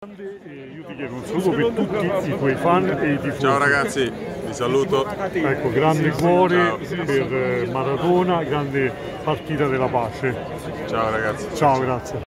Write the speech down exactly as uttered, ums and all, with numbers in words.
Io ti chiedo un saluto per tutti i tuoi fan e i tifosi. Ciao ragazzi, vi saluto. Ecco, grande cuore per Maradona, grande partita della pace. Ciao ragazzi. Ciao, grazie.